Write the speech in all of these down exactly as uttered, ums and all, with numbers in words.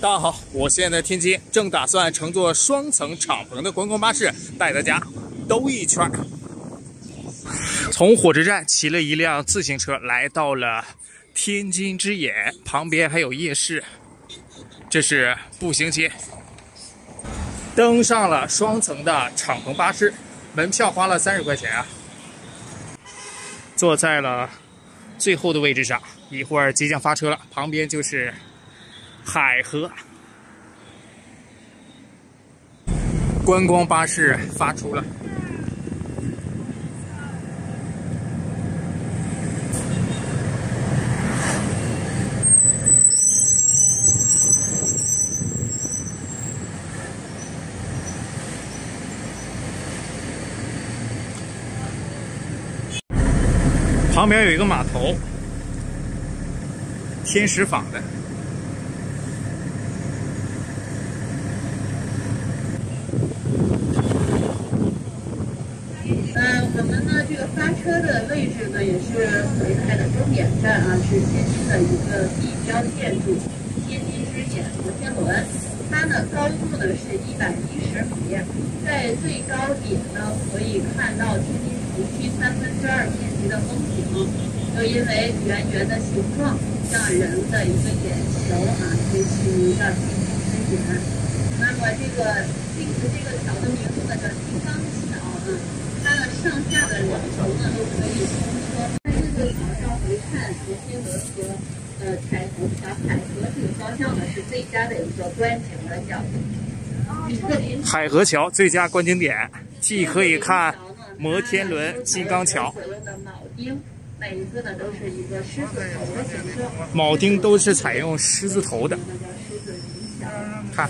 大家好，我现在在天津，正打算乘坐双层敞篷的观光巴士带大家兜一圈。从火车站骑了一辆自行车来到了天津之眼，旁边还有夜市，这是步行街。登上了双层的敞篷巴士，门票花了三十块钱啊。坐在了最后的位置上，一会儿即将发车了，旁边就是海河。观光巴士发出了。旁边有一个码头，天石坊的。 呃，我们呢这个发车的位置呢，也是回开的终点站啊，是天津的一个地标建筑——天津之眼摩天轮。它呢高度呢是一百一十米，在最高点呢可以看到天津城区三分之二面积的风景。又因为圆圆的形状，像人的一个眼球啊，就取名叫天津之眼。那么这个这个这个桥的名字呢叫金刚桥啊。它的上下的两头呢都可以通车。在这个桥上回看摩天轮和呃彩虹桥、海河这个方向呢，是最佳的一个观景的角度。 海河桥最佳观景点，既可以看摩天轮、金刚桥。 所用的铆钉，每一个呢都是一个狮子头的形状。 铆钉都是采用狮子头的。看。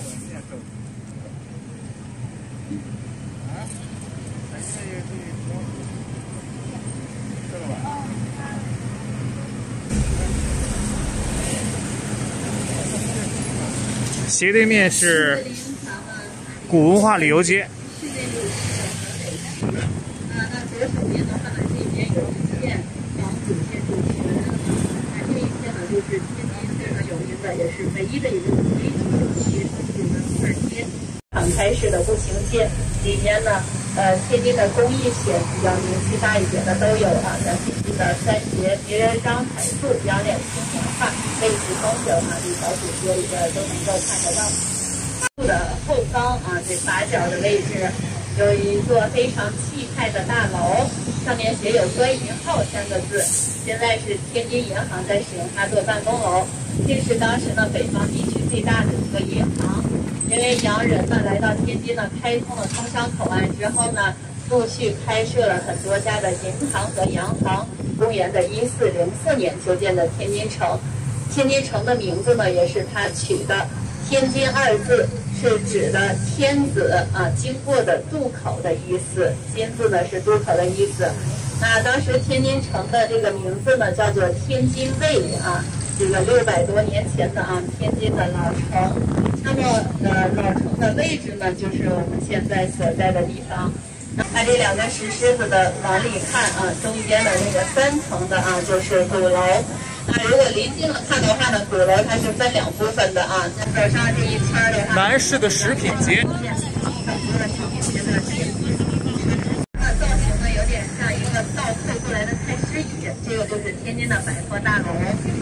斜对面是古文化旅游街。 啊，那左手边的话呢，这边有一片黄土建筑群，那这一片呢就是天津非常有名的，也是唯一的一个非主流区，就是文化街。敞开式的步行街里面呢，呃，天津的公益险比较名气大一点的都有啊，像天津的三节、别人章彩塑、杨脸青年画、卫士风等啊，这小主街里边都能够看得到。路的后方啊，这把角的位置有一座非常气派的大楼，上面写有“端银号”三个字。现在是天津银行在使用它做办公楼，这是当时呢北方地区最大的一个银行。因为洋人呢来到天津呢，开通了通商口岸之后呢，陆续开设了很多家的银行和洋行。公元的一四零四年修建的天津城，天津城的名字呢也是他取的。天津二字是指的天子啊经过的渡口的意思，津字呢是渡口的意思。那当时天津城的这个名字呢叫做天津卫啊，这个六百多年前的啊天津的老城。那么呃老城的位置呢就是我们现在所在的地方。那这两个石狮子的往里看啊，中间的那个三层的啊就是鼓楼。那如果离近了看的话呢，鼓楼它是分两部分的啊。走上这一圈的话， 南市的食品街。 那造型呢有点像一个倒退过来的太师椅，这个就是天津的百货大楼。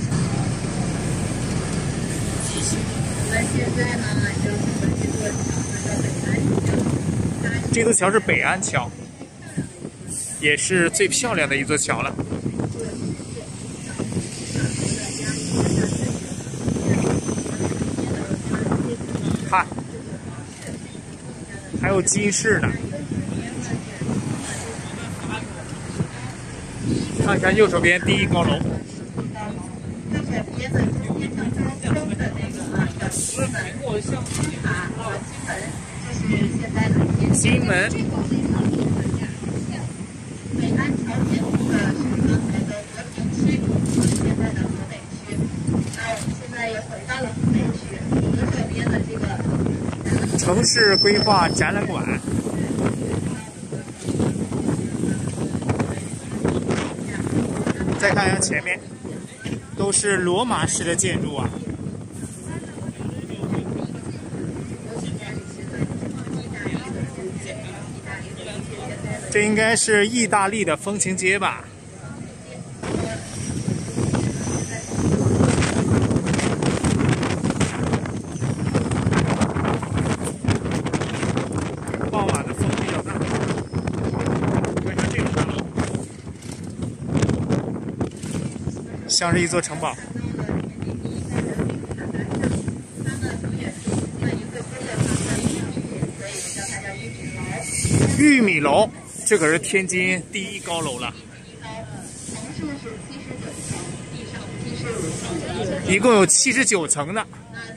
我们现在呢就从这座桥呢到北安桥。 这座桥是北安桥，也是最漂亮的一座桥了。看，还有金饰呢。看看右手边第一高楼。新门。 北安桥前后呢是刚才的和平区，现在的河北区。那我们现在也回到了河北区，左手边的这个城市规划展览馆。再看一下前面，都是罗马式的建筑啊。 这应该是意大利的风情街吧？傍晚的风比较大，看看这种大楼，像是一座城堡。玉米楼，这可是天津第一高楼了。一共有七十九层的。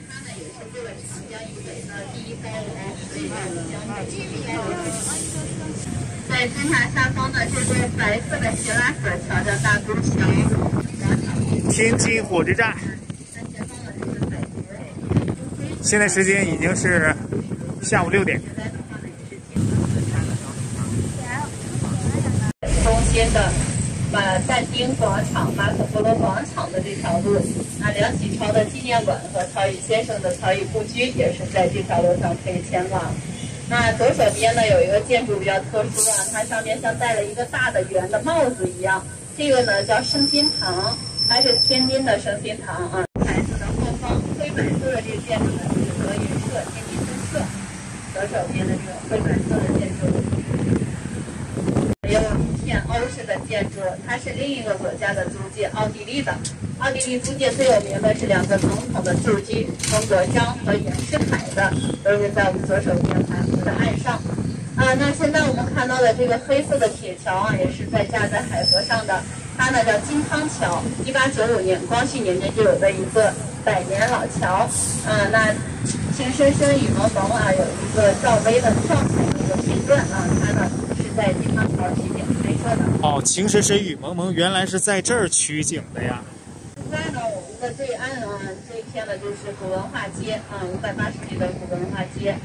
在金塔下方的这座白色的斜拉河桥叫大沽桥。 天津火车站。现在时间已经是下午六点。中心的马但丁广场、马可波罗广场的这条路，啊，梁启超的纪念馆和曹禺先生的曹禺故居也是在这条路上可以前往。那左手边呢有一个建筑比较特殊啊，它上面像戴了一个大的圆的帽子一样，这个呢叫圣心堂，它是天津的圣心堂啊。牌子的后方灰白色的这个建筑呢是德云社天津分社，左手边的这个灰白色的建筑。也有一片欧式的建筑，它是另一个国家的租界，奥地利的。奥地利租界最有名的是两个总统的住居，冯国璋和袁世凯的，都是在我们左手边海河的岸上。啊，那现在我们看到的这个黑色的铁桥啊，也是在架在海河上的，它呢叫金汤桥，一八九五年光绪年间就有的一个百年老桥。啊，那情深深雨蒙蒙啊，有一个赵薇的跳海的一个片段啊，它呢是在金汤桥取景拍摄的。 哦，情深深雨蒙蒙，原来是在这儿取景的呀。 现在呢，我们的对岸啊，这一片呢就是古文化街啊，五百八十米的古文化街。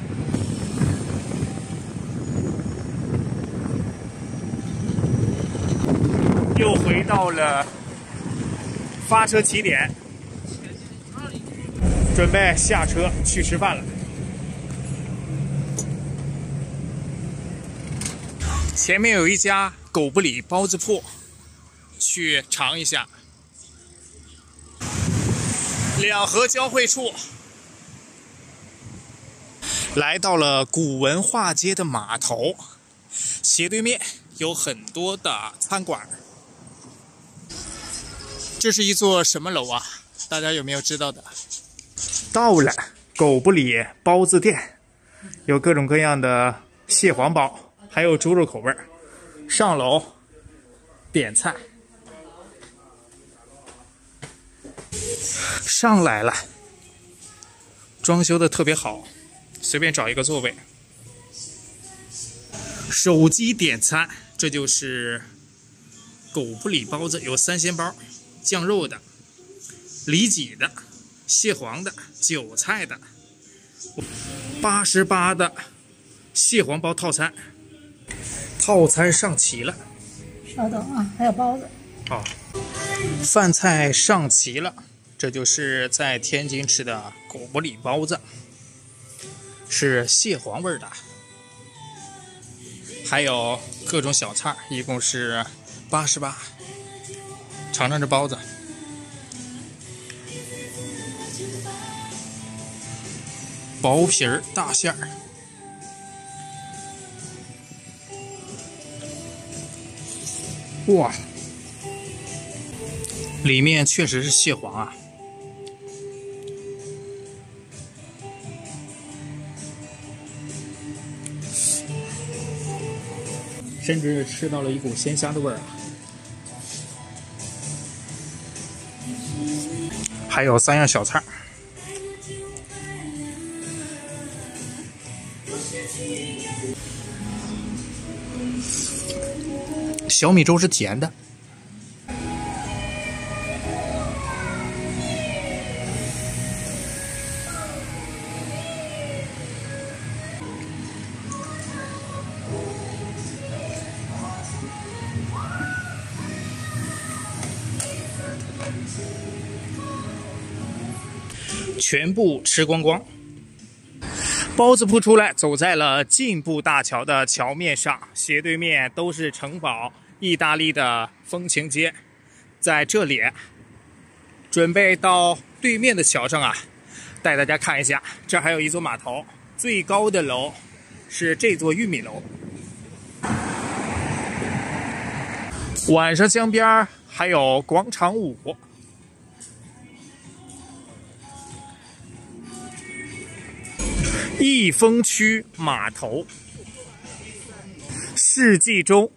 又回到了发车起点，准备下车去吃饭了。前面有一家狗不理包子铺，去尝一下。两河交汇处，来到了古文化街的码头，斜对面有很多的餐馆。这是一座什么楼啊？大家有没有知道的？到了狗不理包子店，有各种各样的蟹黄包，还有猪肉口味。上楼点菜。上来了，装修的特别好，随便找一个座位。手机点餐，这就是狗不理包子，有三鲜包、酱肉的、里脊的、蟹黄的、韭菜的，八十八的蟹黄包套餐。套餐上齐了， 稍等啊，还有包子。 哦，饭菜上齐了。这就是在天津吃的狗不理包子，是蟹黄味的，还有各种小菜，一共是八十八。尝尝这包子，薄皮儿大馅儿，哇，里面确实是蟹黄啊。甚至吃到了一股鲜虾的味儿啊！还有三样小菜，小米粥是甜的。全部吃光光。 包子铺出来，走在了进步大桥的桥面上，斜对面都是城堡，意大利的风情街。在这里，准备到对面的桥上啊，带大家看一下，这还有一座码头，最高的楼是这座玉米楼。晚上江边还有广场舞。益丰区码头，世纪钟。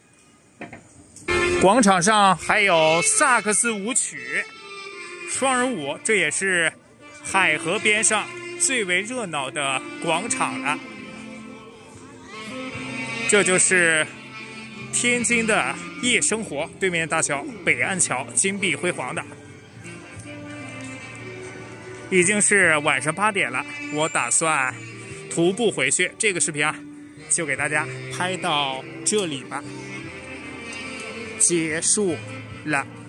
广场上还有萨克斯舞曲、双人舞，这也是海河边上最为热闹的广场了。这就是天津的夜生活。对面大桥北岸桥金碧辉煌的。已经是晚上八点了，我打算徒步回去。这个视频啊，就给大家拍到这里吧，结束了。